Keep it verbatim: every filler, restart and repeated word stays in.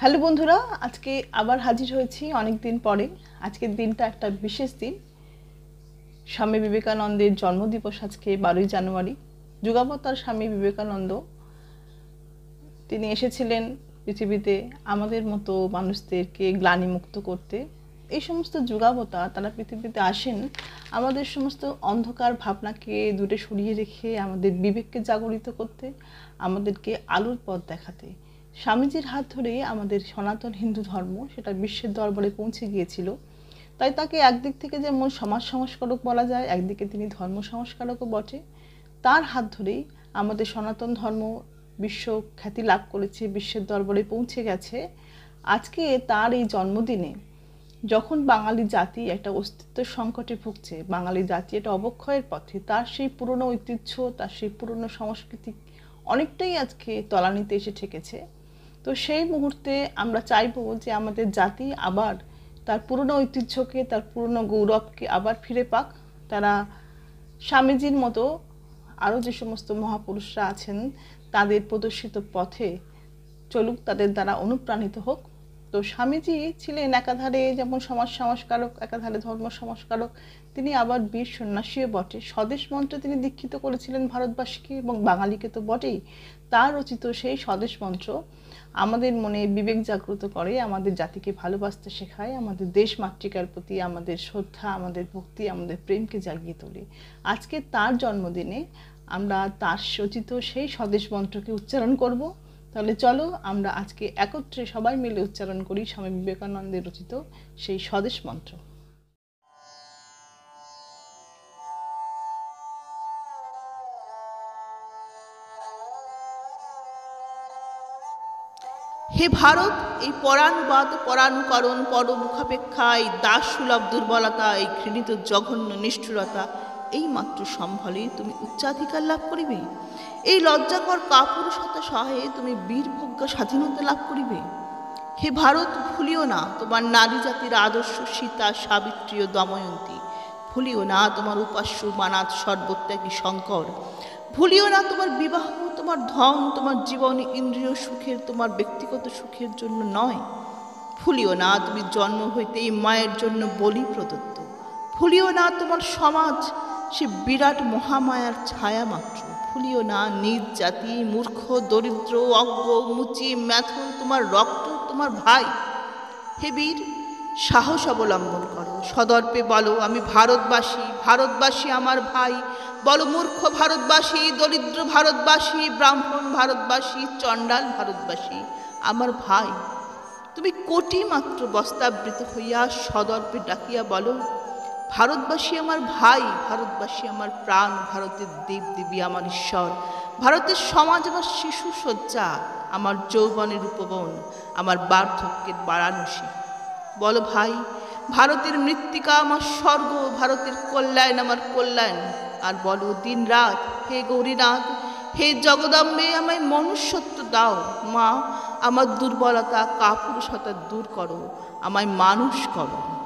Hello বন্ধুরা, আজকে আবার হাজির হয়েছি অনেক দিন পরে। আজকের দিনটা একটা বিশেষ দিন। স্বামী বিবেকানন্দের জন্মদিবস আজকে বারোই জানুয়ারি। যুগাবতার স্বামী বিবেকানন্দ তিনি এসেছিলেন পৃথিবীতে আমাদের মতো মানুষদেরকে গ্লানিমুক্ত করতে। এই সমস্ত যুগাবতার তারা পৃথিবীতে আসেন আমাদের সমস্ত অন্ধকার ভাবনাকে দূরে সরিয়ে রেখে আমাদের বিবেককে জাগরিত করতে, আমাদেরকে আলোর পথ দেখাতে। স্বামীজির হাত ধরে আমাদের সনাতন হিন্দু ধর্ম সেটা বিশ্বের দরবারে পৌঁছে গিয়েছিল। তাই তাকে একদিক থেকে যেমন সমাজ সংস্কারক বলা যায়, একদিকে তিনি ধর্ম সংস্কারকও বটে। তার হাত ধরেই আমাদের সনাতন ধর্ম বিশ্ব খ্যাতি লাভ করেছে, বিশ্বের দরবারে পৌঁছে গেছে। আজকে তার এই জন্মদিনে যখন বাঙালি জাতি একটা অস্তিত্ব সংকটে ভুগছে, বাঙালি জাতি একটা অবক্ষয়ের পথে, তার সেই পুরনো ঐতিহ্য, তার সেই পুরনো সংস্কৃতি অনেকটাই আজকে তলানিতে এসে ঠেকেছে। তো সেই মুহূর্তে আমরা চাইব যে আমাদের জাতি আবার তার পুরনো ঐতিহ্যকে, তার পুরনো গৌরবকে আবার ফিরে পাক। তারা স্বামীজির মতো আরও যে সমস্ত মহাপুরুষরা আছেন তাদের প্রদর্শিত পথে চলুক, তাদের দ্বারা অনুপ্রাণিত হোক। তো স্বামীজি ছিলেন একাধারে যেমন সমাজ সংস্কারক, একাধারে ধর্ম সংস্কারক, তিনি আবার বীর সন্ন্যাসীও বটে। স্বদেশ মন্ত্রে তিনি দীক্ষিত করেছিলেন ভারতবাসীকে এবং বাঙালিকে তো বটেই। তার রচিত সেই স্বদেশ মন্ত্র আমাদের মনে বিবেক জাগ্রত করে, আমাদের জাতিকে ভালোবাসতে শেখায়, আমাদের দেশ মাতৃকার প্রতি আমাদের শ্রদ্ধা, আমাদের ভক্তি, আমাদের প্রেমকে জাগিয়ে তোলে। আজকে তার জন্মদিনে আমরা তার রচিত সেই স্বদেশ মন্ত্রকে উচ্চারণ করব। তাহলে চলো আমরা আজকে একত্রে সবাই মিলে উচ্চারণ করি স্বামী বিবেকানন্দের রচিত সেই স্বদেশ মন্ত্র। হে ভারত, এই পরানুবাদ, পরানুকরণ, পরমুখাপেক্ষা, এই দাস সুলভ দুর্বলতা, এই ঘৃণিত জঘন্য নিষ্ঠুরতা এই মাত্র সম্বলে তুমি উচ্চাধিকার লাভ করিবে। এই লজ্জাকর কাপুরুষতা সহায়ে তুমি বীরভোগ্য স্বাধীনতা লাভ করিবে। হে ভারত, ভুলিও না তোমার নারী জাতির আদর্শ সীতা, সাবিত্রী ও দময়ন্তী। ভুলিও না তোমার উপাস্য মানাত সর্বত্যাগী শঙ্কর। ভুলিও না তোমার বিবাহ, তোমার ধন, তোমার জীবন ইন্দ্রিয় সুখের, তোমার ব্যক্তিগত সুখের জন্য নয়। ভুলিও না তুমি জন্ম হইতেই মায়ের জন্য বলি প্রদত্ত। ভুলিও না তোমার সমাজ সে বিরাট মহামায়ার ছায়া মাত্র। ভুলিও না নিজ জাতি, মূর্খ, দরিদ্র, অজ্ঞ, মুচি, ম্যাথন তোমার রক্ত, তোমার ভাই। হে বীর, সাহস অবলম্বন করো, সদর্পে বলো আমি ভারতবাসী, ভারতবাসী আমার ভাই। বলো মূর্খ ভারতবাসী, দরিদ্র ভারতবাসী, ব্রাহ্মণ ভারতবাসী, চণ্ডাল ভারতবাসী আমার ভাই। তুমি কোটি মাত্র বস্তাবৃত হইয়া সদর্পে ডাকিয়া বলো ভারতবাসী আমার ভাই, ভারতবাসী আমার প্রাণ, ভারতের দেব দেবী আমার ঈশ্বর, ভারতের সমাজ আমার শিশু শয্যা, আমার যৌবনের উপবন, আমার বার্ধক্যের বারাণসী। বলো ভাই, ভারতের মৃত্তিকা আমার স্বর্গ, ভারতের কল্যাণ আমার কল্যাণ। আর বলো দিন রাত, হে গৌরীনাথ, হে জগদম্বে, আমায় মনুষ্যত্ব দাও। মা, আমার দুর্বলতা কাপুরুষতা দূর করো, আমায় মানুষ করো।